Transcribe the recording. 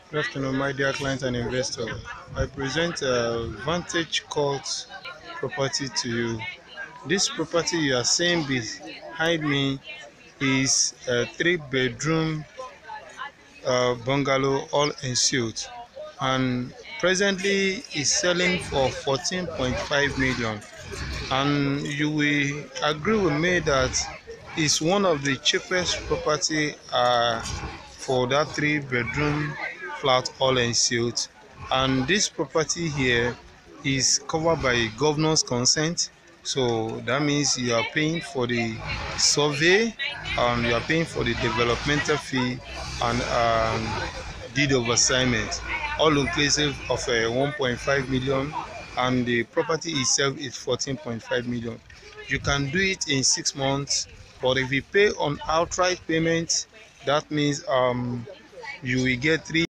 Good afternoon, my dear clients and investors. I present a Vantage Court property to you. This property you are seeing behind me is a three-bedroom bungalow, all in suite, and presently is selling for 14.5 million. And you will agree with me that it's one of the cheapest property for that three-bedroom flat, all in suite. And this property here is covered by governor's consent, so that means you are paying for the survey and you are paying for the developmental fee and deed of assignment, all inclusive of 1.5 million, and the property itself is 14.5 million. You can do it in 6 months, but if you pay on outright payment, that means you will get 3